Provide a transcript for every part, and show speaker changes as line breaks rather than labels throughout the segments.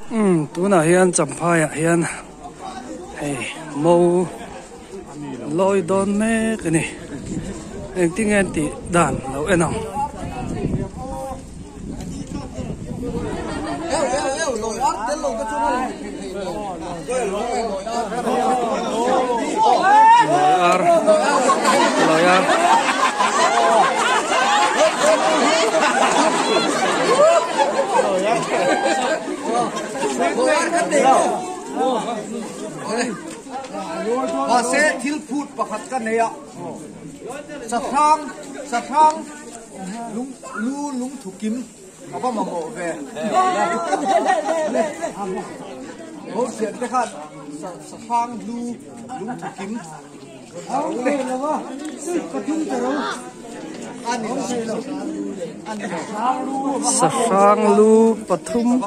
tu na hian champhai ah hian hei mo loi don me kani eng tingen ti dan lo enong loyar
và sẽ thiếu phút và khát cái này ạ. Sắp thang, lúng thủ kim, có bao mà mổ về. Hỗ trợ cái khát, sắp thang, lúng thủ kim.
Safang Lu Pathum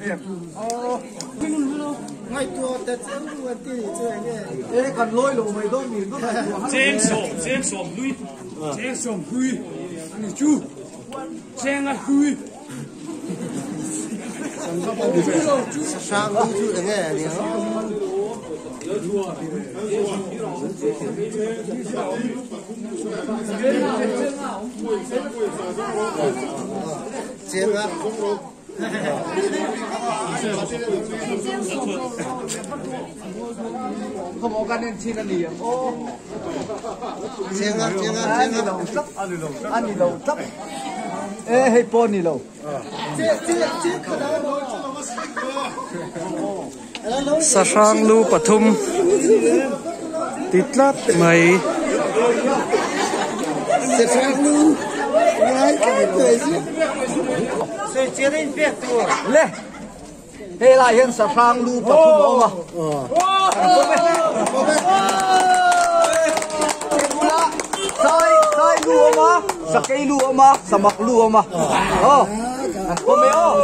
ngay tua tết luôn tí chơi cái cần lôi lồng mày đôi miền đôi
James som lui James som hui anh ấy chú James là hui
sang đi chú để nghe đi James á không có gan nên chi là gì ô chiêng á anh đi đâu tấp ê hay pon đi đâu
Safang Lu Pathum Titlat Mai
Safang Lu ngay cái tuổi gì
Rồi chia đến việc rồi
lê hey lại hiện Safang Lu Pathum mà sai lu mà sakai lu mà samak lu mà không mấy ô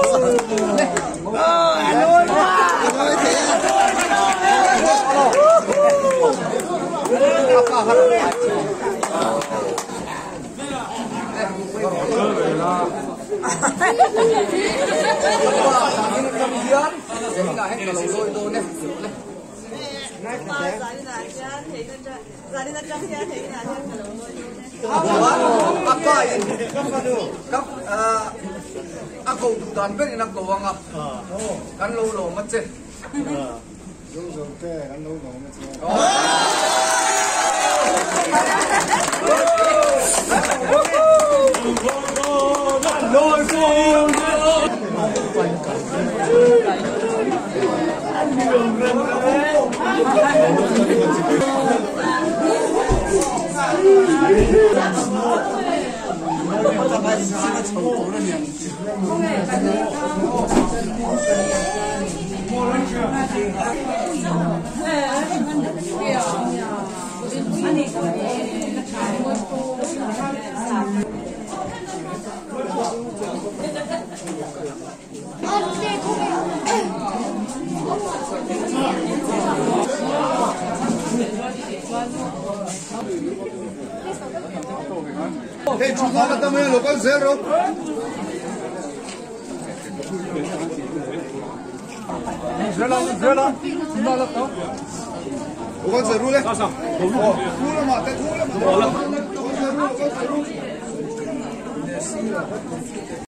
aku dan ben nak doang ah kan lo macam
Dùng cái ăn lâu rồi mà Hey, chupa ka tamo yung local zero. Zero. Malak to. Local zero le. Thula ma, te thula ma. Local zero.